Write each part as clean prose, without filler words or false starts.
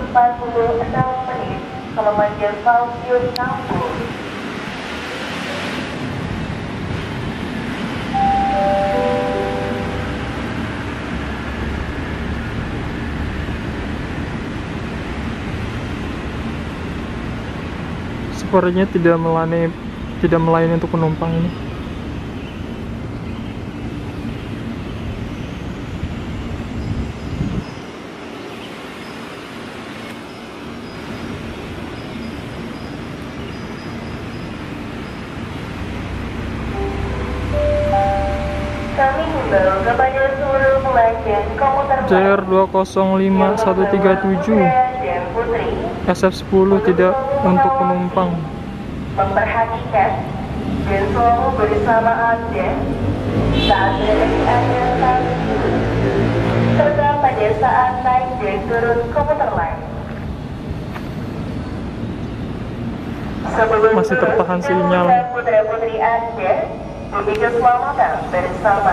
46 menit Kilimanjaro Stasiun Kampung. Sepertinya tidak melayani untuk penumpang ini. Kami himbau kepada seluruh pelanggan komuter JR 205137 SF10 tidak untuk penumpang. memperhatikan dan selalu bersama Anda saat berada di area stasiun serta pada saat naik dan turun komuter lain. Sebelum Masih tertahan turun, sinyal. putra-putri Anda demi keselamatan bersama.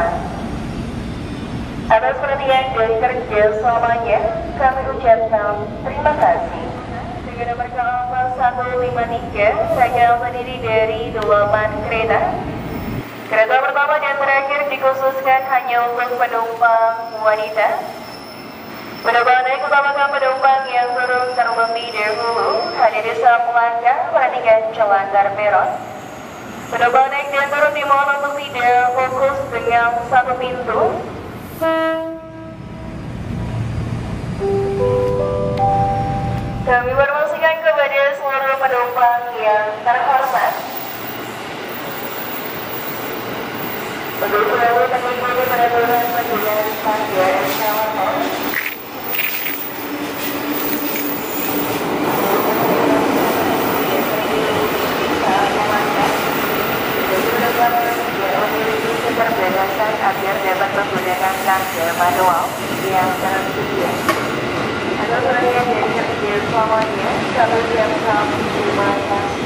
Atas perhatian dan kerja selamanya, kami ucapkan terima kasih. Dengan nomor kapal 153, rangkaian terdiri dari 8 kereta. Kereta pertama dan terakhir dikhususkan hanya untuk penumpang wanita. Penumpang naik utamakan penumpang yang turun terlebih dahulu. Hadiri saat melangkah, perhatikan celana peron. Penumpang naik dan turun dimohon untuk tidak fokus dengan satu pintu. Kami informasikan kepada seluruh penumpang yang terhormat untuk selalu mengikuti peraturan penggunaan tangga eskalator. Keterbatasan agar dapat menggunakan tangga manual yang tersedia. Atas perhatian dan kerja selamanya, kami ucapkan terima kasih.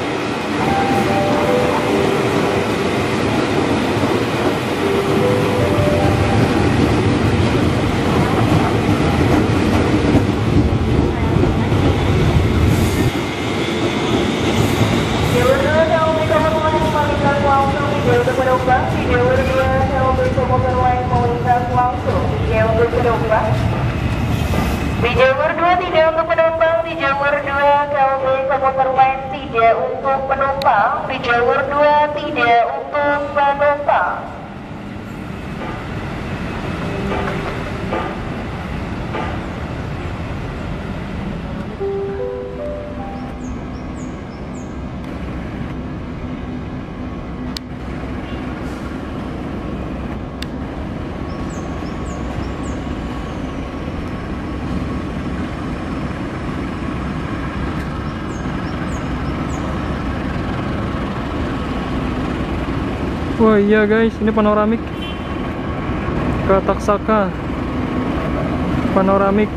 Jalur 2 kalau melintas langsung tidak untuk penumpang. Di jalur 2 kalau komuter lain melintas langsung tidak untuk penumpang. Di jalur 2 tidak untuk penumpang. Di jalur 2 kalau komuter lain tidak untuk penumpang. Di jalur 2 tidak untuk penumpang. Wah iya guys, ini panoramik ke Taksaka, panoramik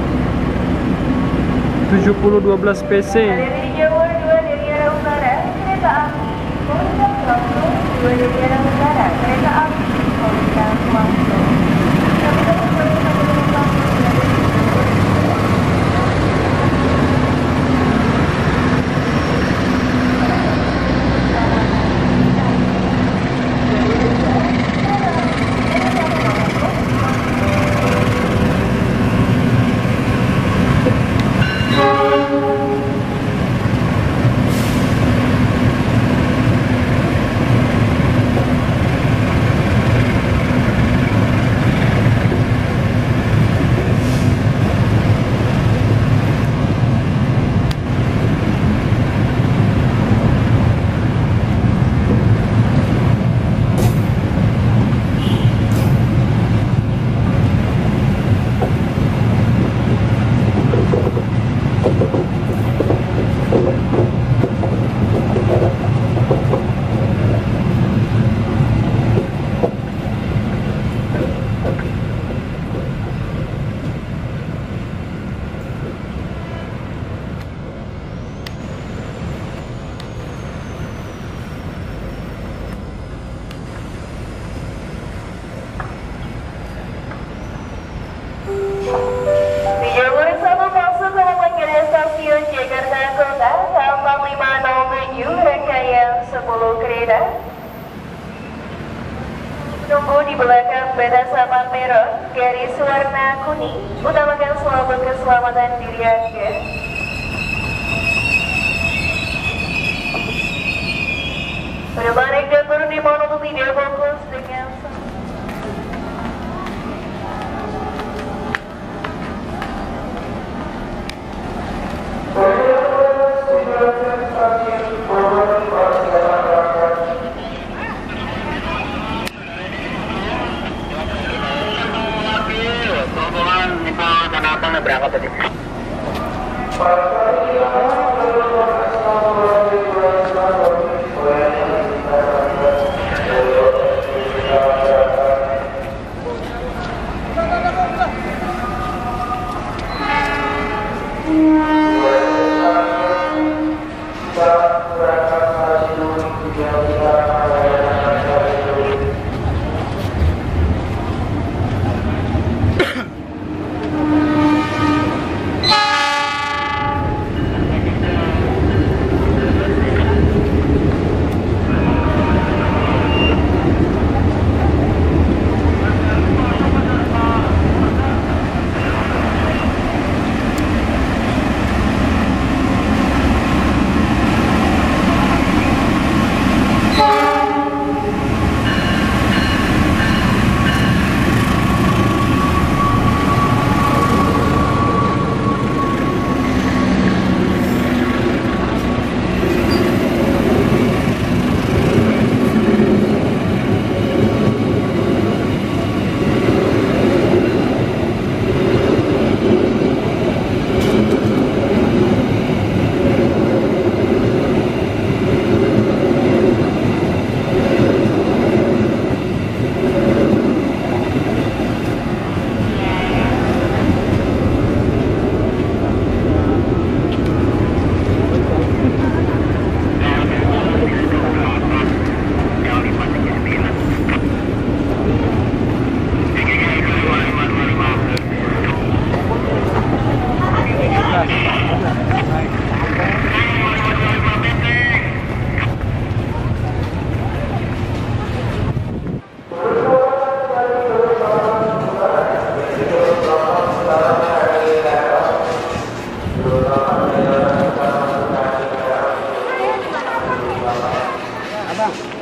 7012 PC. Dari jalur 2 dari arah utara, kereta api melintas langsung. 2 dari arah utara, kereta api melintas langsung. Kami dapat melintas penumpang 10 kereta. Tunggu di belakang batasan merah, garis warna kuning. Utamakan selalu keselamatan diri Anda. Pada balik dan turun dimohon untuk tidak fokus dengan berangkat tadi. Abang.